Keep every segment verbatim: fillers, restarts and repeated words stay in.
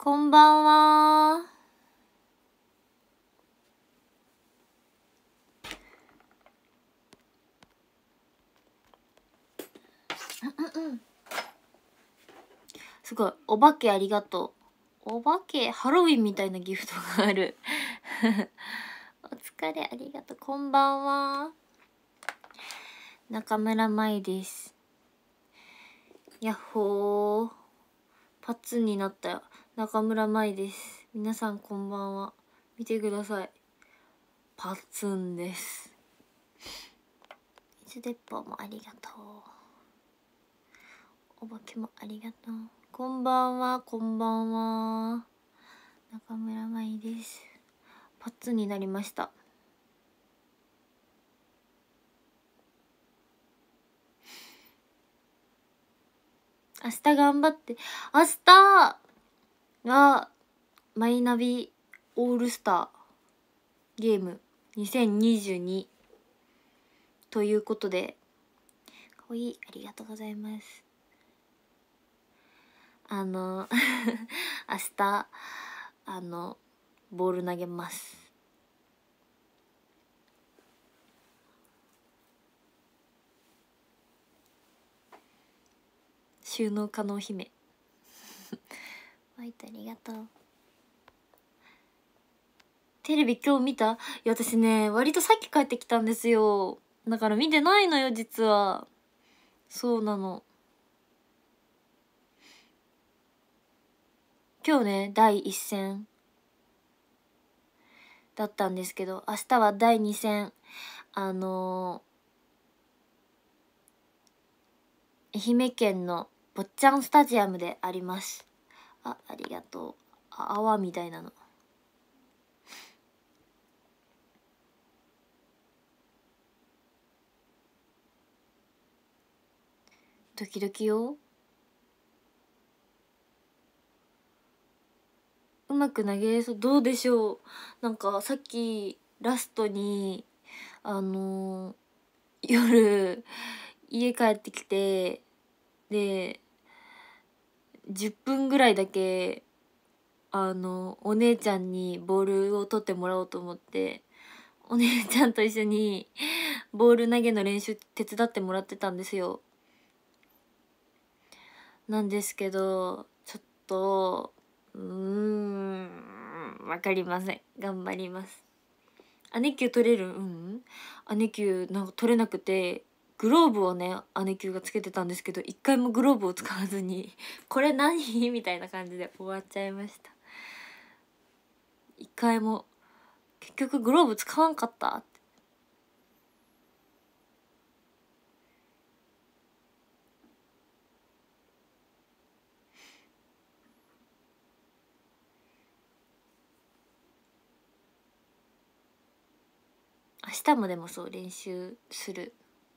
こんばんは。すごい、お化けありがとう。お化け、ハロウィンみたいなギフトがある。お疲れありがとう。こんばんは。中村舞です。やっほー。パッツンになったよ。中村舞です。皆さんこんばんは。見てください。パッツンです。いつでっぽうもありがとう。お化けもありがとう。こんばんは、こんばんは。中村舞です。パッツンになりました。明日頑張って。明日がマイナビオールスターゲームにせんにじゅうにということで、かわいい、ありがとうございます。あの明日あのボール投げます。収納可能姫ワイトありがとう。テレビ今日見た？いや私ね割とさっき帰ってきたんですよ。だから見てないのよ実は。そうなの。今日ねだいいっ戦だったんですけど、明日はだいに戦、あのー、愛媛県の坊ちゃんスタジアムであります。あ、ありがとう。あ、泡みたいなの。ドキドキよ。うまく投げれそう。どうでしょう。なんかさっきラストにあのー、夜家帰ってきて、でじゅっぷんぐらいだけあのお姉ちゃんにボールを取ってもらおうと思ってお姉ちゃんと一緒にボール投げの練習手伝ってもらってたんですよ。なんですけどちょっとうーんわかりません。頑張ります。姉級取れる？うん姉級なんか取れなくて、グローブをね姉級がつけてたんですけど一回もグローブを使わずにこれ何みたいな感じで終わっちゃいました。一回も結局グローブ使わんかったって。明日もでもそう練習する。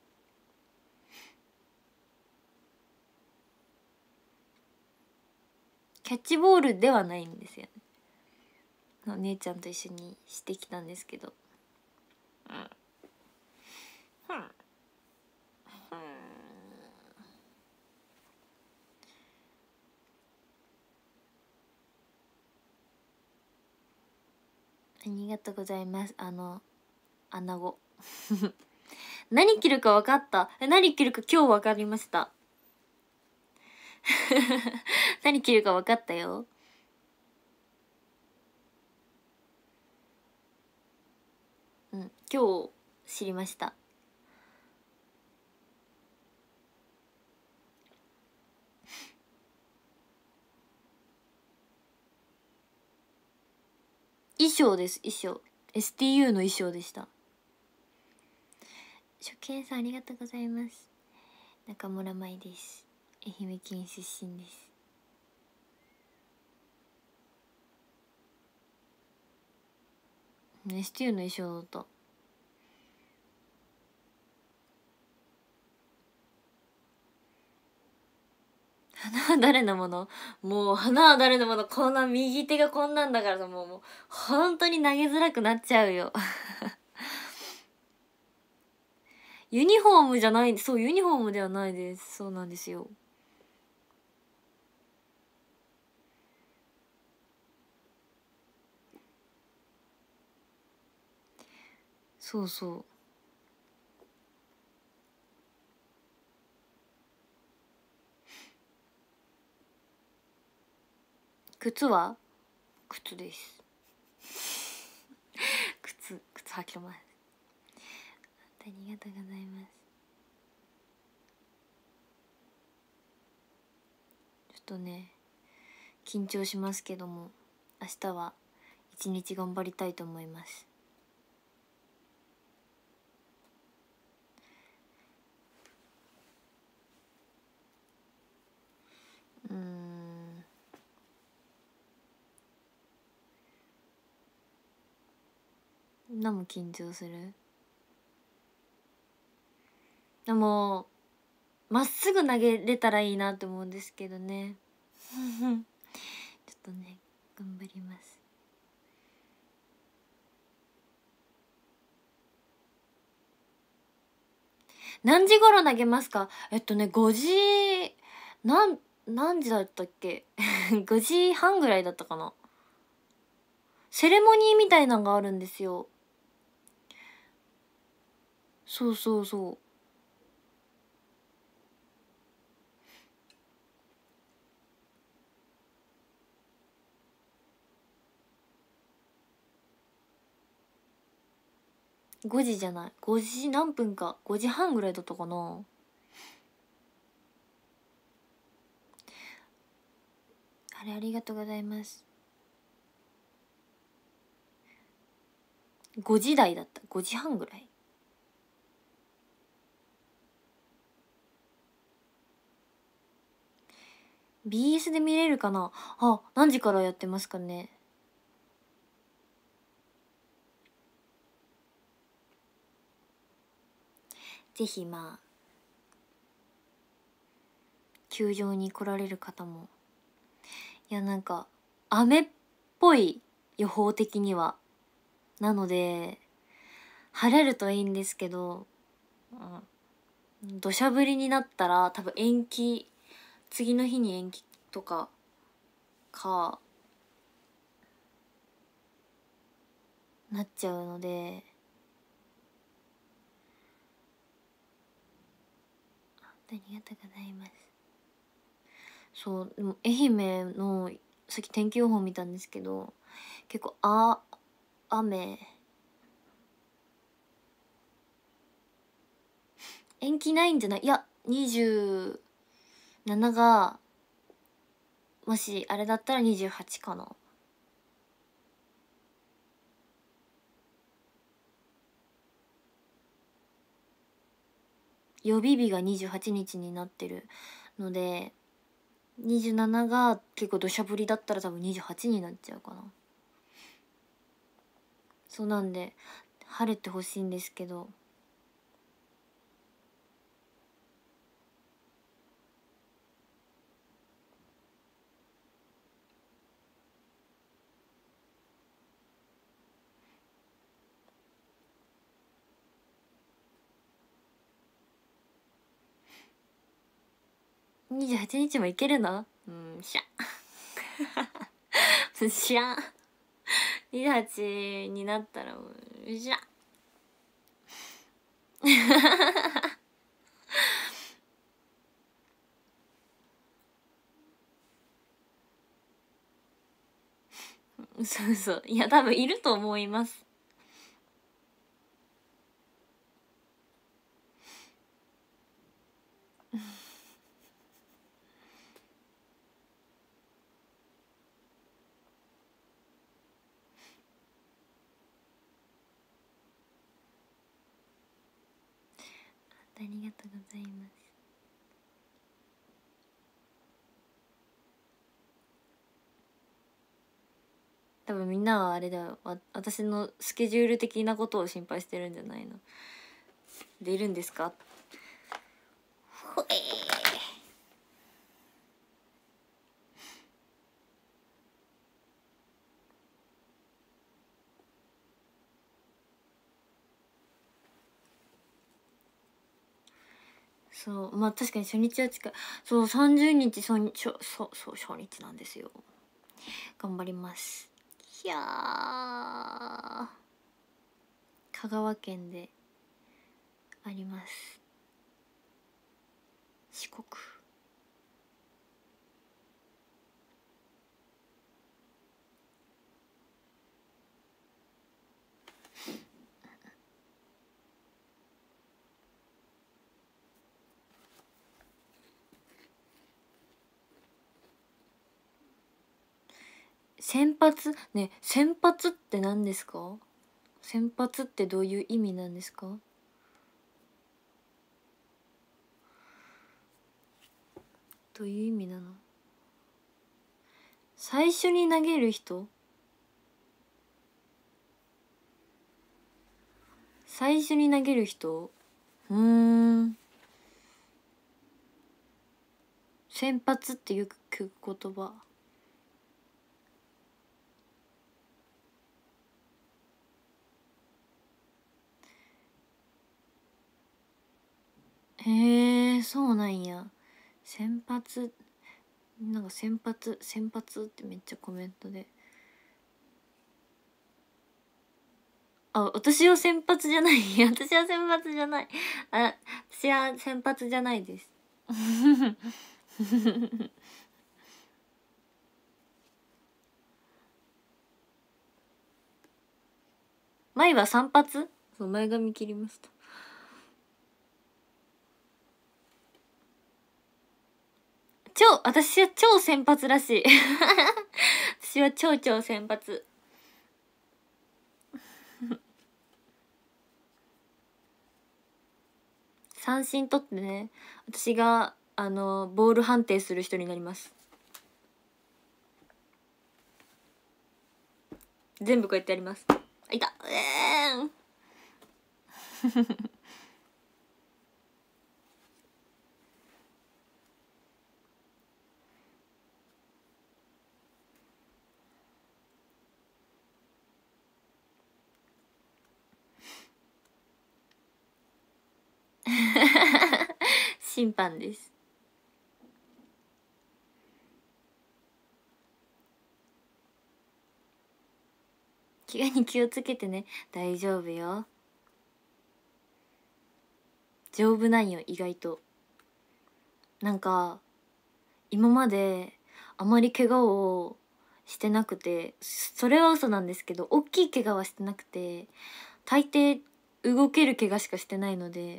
キャッチボールではないんですよね。お姉ちゃんと一緒にしてきたんですけど、うんうんありがとうございます。あの穴子何着るか分かった。え、何着るか今日分かりました何着るか分かったよ。うん、今日知りました。衣装です。衣装 エスティーユー の衣装でした。初見さんありがとうございます。中村舞です。愛媛県出身です。エスティーユー の衣装だった。花は誰のもの？もう花は誰のもの、こんな右手がこんなんだからさ、もうもう本当に投げづらくなっちゃうよユニフォームじゃない。そう、ユニフォームではないです。そうなんですよ。 そうそう。靴は靴です。靴靴履きます。ありがとうございます。ちょっとね緊張しますけども、明日は一日頑張りたいと思います。うーん何も緊張する。でもまっすぐ投げれたらいいなって思うんですけどね。ちょっとね頑張ります。何時頃投げますか？えっとねごじなん何時だったっけごじはんぐらいだったかな。セレモニーみたいなのがあるんですよ。そうそうそう。ごじじゃない、ごじ何分か、ごじはんぐらいだったかな。あれありがとうございます。ごじ台だった、ごじはんぐらい。ビーエス で見れるかなあ。何時からやってますかね。ぜひまあ球場に来られる方も。いやなんか雨っぽい予報的にはなので晴れるといいんですけど、うん、土砂降りになったら多分延期、次の日に延期とかかなっちゃうので、ありがとうございます。そうでも愛媛のさっき天気予報見たんですけど、結構あ雨延期ないんじゃない、いやにじゅうなながもしあれだったらにじゅうはちかな。予備日がにじゅうはちにちになってるので、にじゅうななが結構土砂降りだったら多分にじゅうはちになっちゃうかな。そうなんで晴れてほしいんですけど、にじゅうはちにちも行けるの？うんしゃしゃにじゅうはちになったらもうしゃそうそう、いや多分いると思います。ありがとうございます。多分みんなはあれだよ、わ私のスケジュール的なことを心配してるんじゃないの？出るんですか？ほえーそうまあ確かに初日は近い。そうさんじゅうにちそうそうそう初日なんですよ。頑張ります。いやー香川県であります。四国。先発ね、先発って何ですか？先発ってどういう意味なんですか？どういう意味なの？最初に投げる人？最初に投げる人？うーん。先発ってよく聞く言葉。へえ、そうなんや。先発、なんか先発、先発ってめっちゃコメントで。あ、私は先発じゃない。私は先発じゃない。あ、私は先発じゃないです。前は散髪？そう、前髪切りました。超、私は超先発らしい。私は超超先発。三振取ってね、私があのボール判定する人になります。全部こうやってやります。あ、いた。えーん。審判です。怪我に気をつけてね。大丈夫よ。丈夫なんよ、意外と。なんか今まであまり怪我をしてなくて、それは嘘なんですけど、大きい怪我はしてなくて、大抵動ける怪我しかしてないので、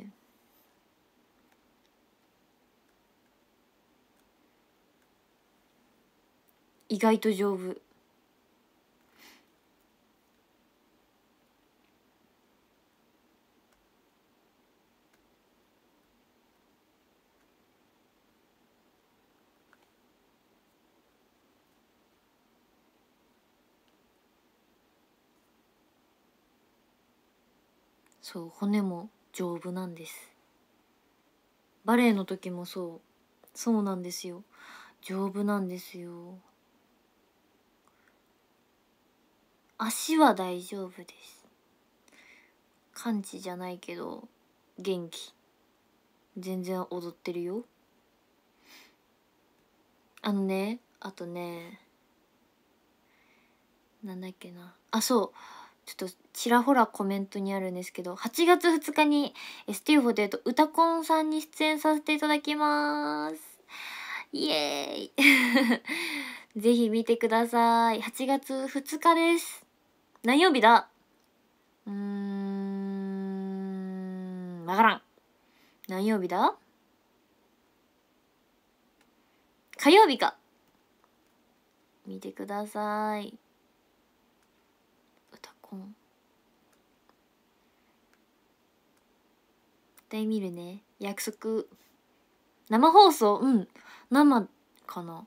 意外と丈夫。そう、骨も丈夫なんです。バレエの時もそう、そうなんですよ。丈夫なんですよ。足は大丈夫です。完治じゃないけど元気。全然踊ってるよ。あのね、あとね、なんだっけなあ、そう、ちょっとちらほらコメントにあるんですけど、はちがつふつかに エスティーフォーティーエイト 歌コンさんに出演させていただきます。イエーイ。ぜひ見てください。はちがつふつかです。何曜日だ？うーん、わからん。何曜日だ？火曜日か。見てください。歌コン。絶対見るね。約束。生放送？うん。生かな。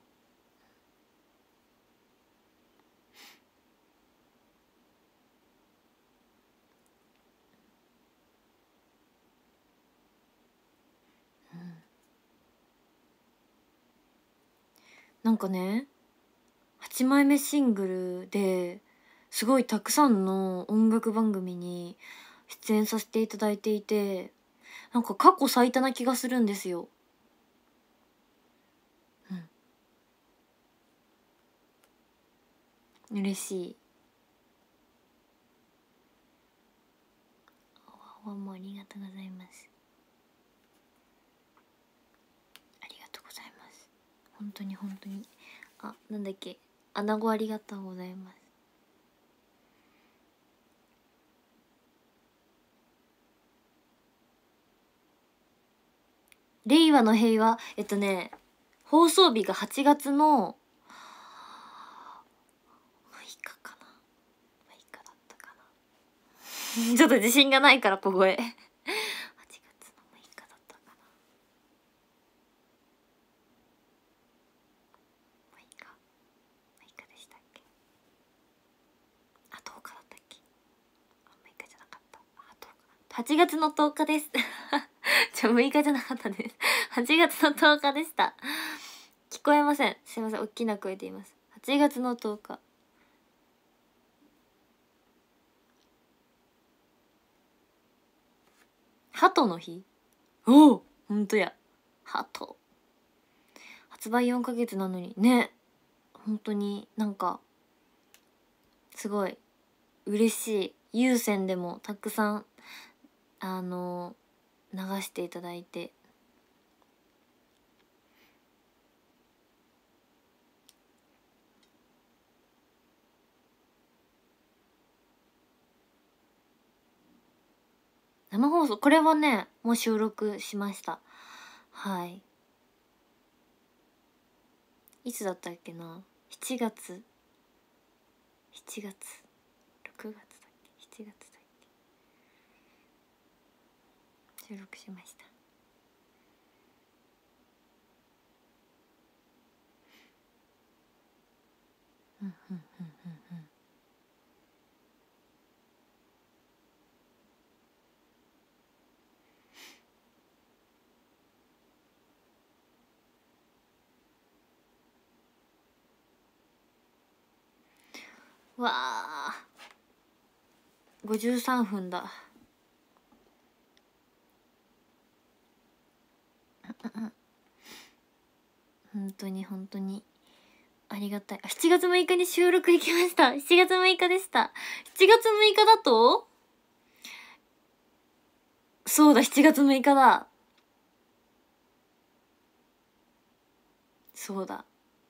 うん。なんかね、はちまいめシングルですごいたくさんの音楽番組に出演させていただいていて、なんか過去最多な気がするんですよ。うん。嬉しい。 がとうございます。ありがとうございます。本当に本当に。あ、なんだっけ、穴子ありがとうございます。令和の平和、えっとね放送日がはちがつのむいかかな、むいかだったかなちょっと自信がないから小声はちがつのむいかだったかな、むいかむいかでしたっけ、あとおかだったっけ、あむいかじゃなかった、あとおか、はちがつのとおかですじゃむいかじゃなかったですはちがつのとおかでした。聞こえません、すいません、大きな声で言います。はちがつのとおか、鳩の日。おお、ほんとや、鳩。発売よんかげつなのにね、本当になんかすごい嬉しい。有線でもたくさんあの流していただいて、生放送、これはねもう収録しました。はい、いつだったっけな、しちがつしちがつろくがつだっけ、しちがつだっけ、収録しました。うんうんうんうんうん。わあ、ごじゅうさんふんだ。本当に本当にありがたい。しちがつむいかに収録行きました。しちがつむいかでした。しちがつむいかだと、そうだ、しちがつむいかだ。そうだ。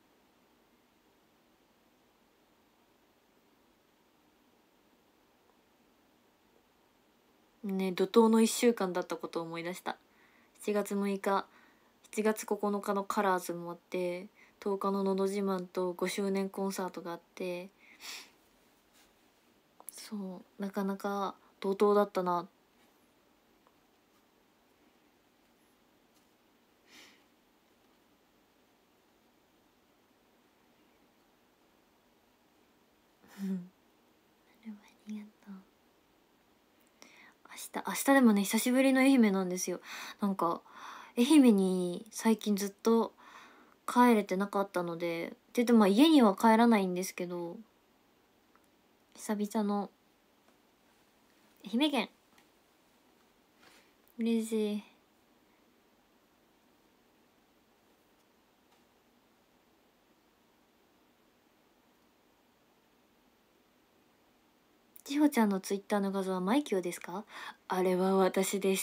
ね、怒涛のいっしゅうかんだったことを思い出した。しちがつむいか、しちがつここのかのカラーズもあって、とおかののど自慢とごしゅうねんコンサートがあって、そう、なかなか怒涛だったな。うんありがとう。明日明日でもね、久しぶりの愛媛なんですよ。なんか愛媛に最近ずっと帰れてなかったので、って言ってもまあ家には帰らないんですけど、久々の愛媛県、嬉しい。千穂ちゃんのツイッターの画像はマイキョウですか？あれは私です。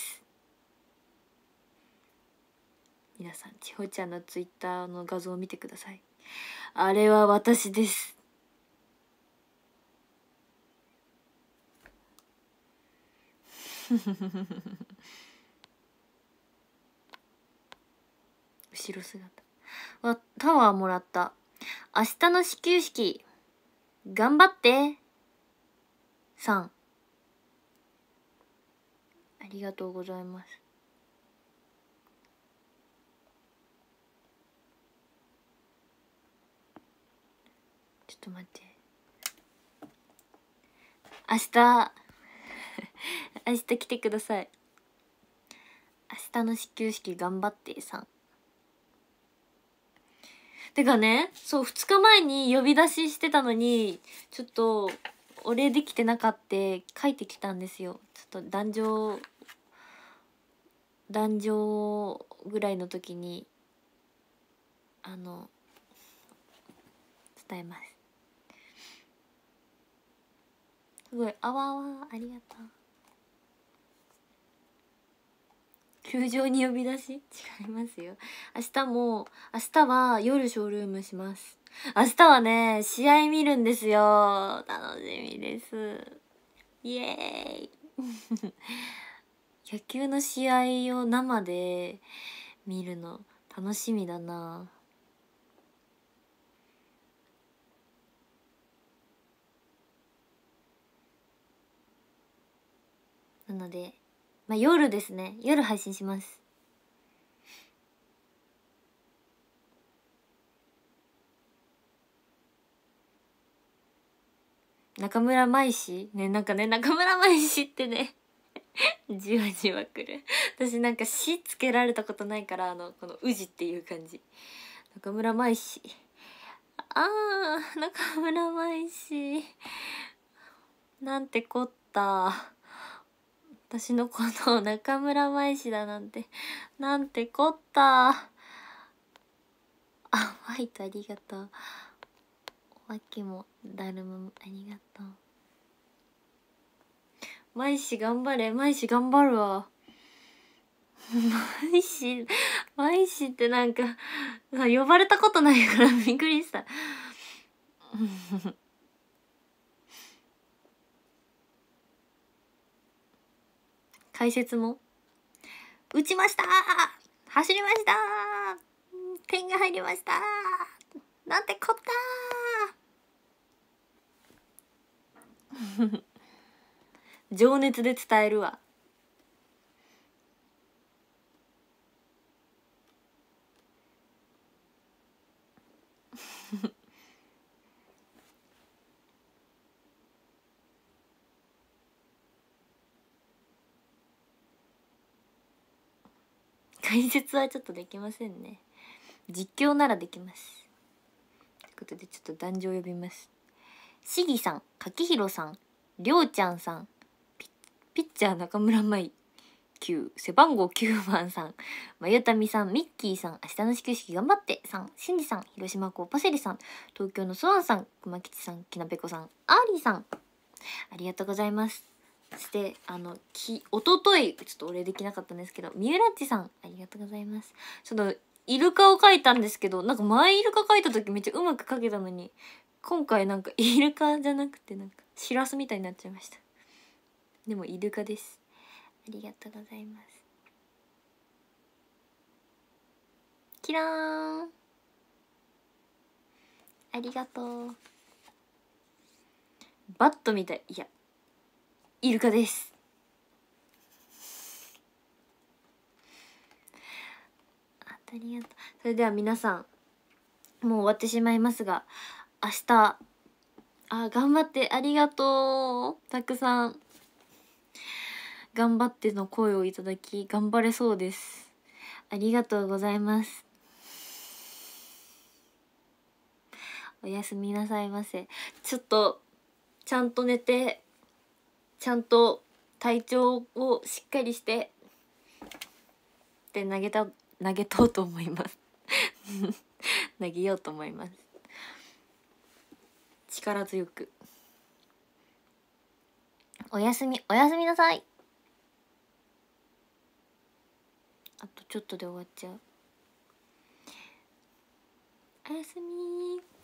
皆さん、千穂ちゃんのツイッターの画像を見てください。あれは私です。後ろ姿。わ、タワーもらった。明日の始球式頑張ってさん、ありがとうございます。ちょっと待って、明日明日来てください。明日の始球式頑張ってさん。てかね、そうふつかまえに呼び出ししてたのにちょっとお礼できてなかって書いてきたんですよ。ちょっと壇上壇上ぐらいの時にあの伝えます。すごいあわあわ、ありがとう。 球場に呼び出し違いますよ。明日も明日は夜ショールームします。明日はね試合見るんですよ。楽しみです。イエーイ野球の試合を生で見るの楽しみだな。なのでまあ夜ですね。夜配信します。中村舞氏ね、なんかね中村舞氏ってねじわじわくる。私なんか「し」つけられたことないから、あのこの「宇治」っていう感じ。中村舞氏、あー中村舞氏なんてこった。私のことを中村舞氏だなんてなんてこった。あ、ファイトありがとう。おわきもだるまもありがとう。舞氏頑張れ。舞氏頑張るわ。舞氏舞氏ってなんか呼ばれたことないからびっくりした解説も打ちました、走りました、点が入りました、なんてこった情熱で伝えるわ。解説はちょっとできませんね。実況ならできます。ということでちょっと壇上呼びます。しぎさん、かきひろさん、りょうちゃんさん、ピ, ピッチャー中村舞きゅう、背番号きゅうばんさん、まゆたみさん、ミッキーさん、明日の始球式頑張ってさん、しんじさん、広島港パセリさん、東京のスワンさん、熊吉さん、きなぺこさん、アーリーさん、ありがとうございます。そしてあのきおとといちょっとお礼できなかったんですけど、みゆらっちさんありがとうございます。ちょっとイルカを描いたんですけど、なんか前イルカ描いた時めっちゃうまく描けたのに、今回なんかイルカじゃなくてなんかシラスみたいになっちゃいました。でもイルカです。ありがとうございます。キラーン、ありがとう。バットみたい。いやイルカです。ありがとう。それでは皆さんもう終わってしまいますが、明日あ頑張ってありがとう。たくさん頑張っての声をいただき頑張れそうです。ありがとうございます。おやすみなさいませ。ちょっとちゃんと寝てちゃんと体調をしっかりしてで投げた投げとうと思います投げようと思います。力強くおやすみおやすみなさい。あとちょっとで終わっちゃう。おやすみ。